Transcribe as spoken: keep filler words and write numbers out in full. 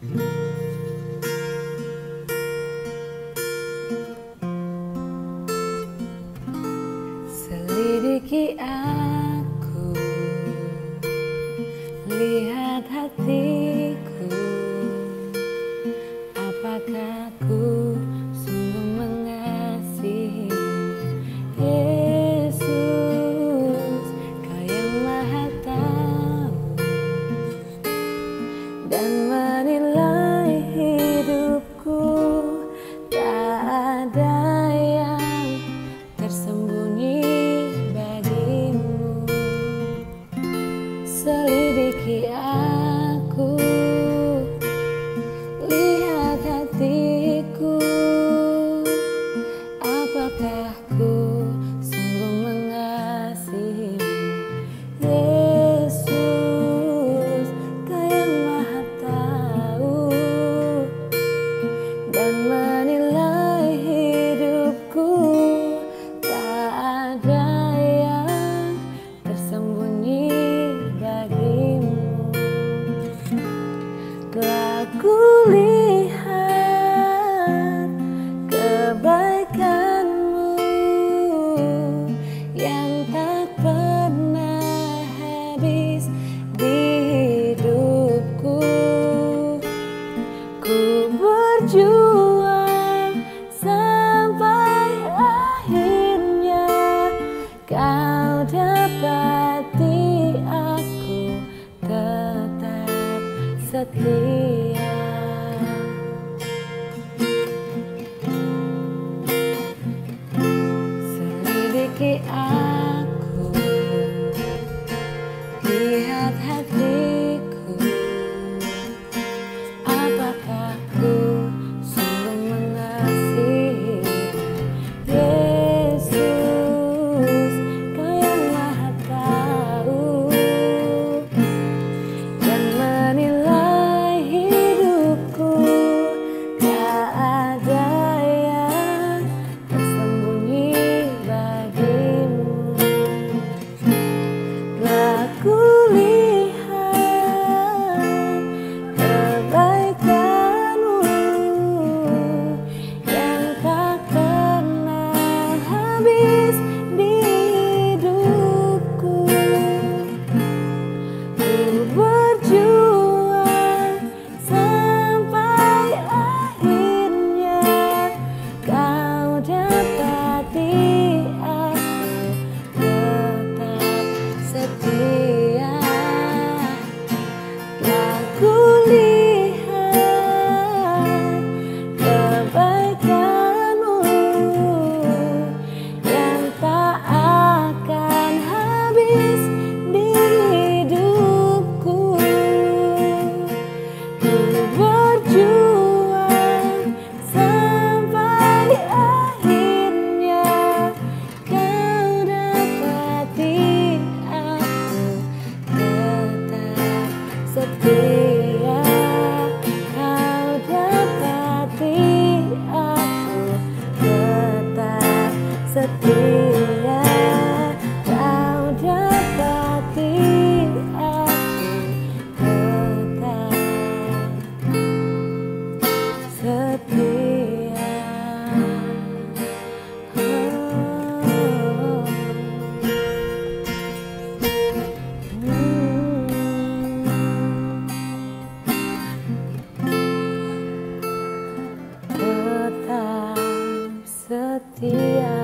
Selidiki aku, lihat hatiku, apakah ku sungguh mengasihi Yesus, Kau yang Maha Tahu dan menilai hidupku. Tak ada yang tersembunyi bagimu. Selidiki aku, lihat hatiku, apakah ku sungguh mengasihimu Yesus, Kau yang Maha Tahu dan menilai hidupku. Tak ada yang tersembunyi bagimu. Telah kulihat kebaikanmu yang tak pernah habis di hidupku. Ku berjuang sampai akhirnya Kau dapati aku tetap setia. Selidiki aku, lihat hatiku, apakah ku sungguh mengasihi Yesus, Kau yang Maha Tahu dan menilai hidupku. Tak ada yang tersembunyi bagimu. Telah kulihat kebaikanmu yang tak pernah habis di hidupku. Ku berjuang sampai akhirnya Kau dapati aku tetap setia. Telah kulihat kebaikanmu yang tak akan habis di hidupku. Ku berjuang sampai akhirnya Kau dapati aku tetap setia. Kau dapati aku tetap setia. Kau dapati aku tetap setia. Oh. Tetap setia.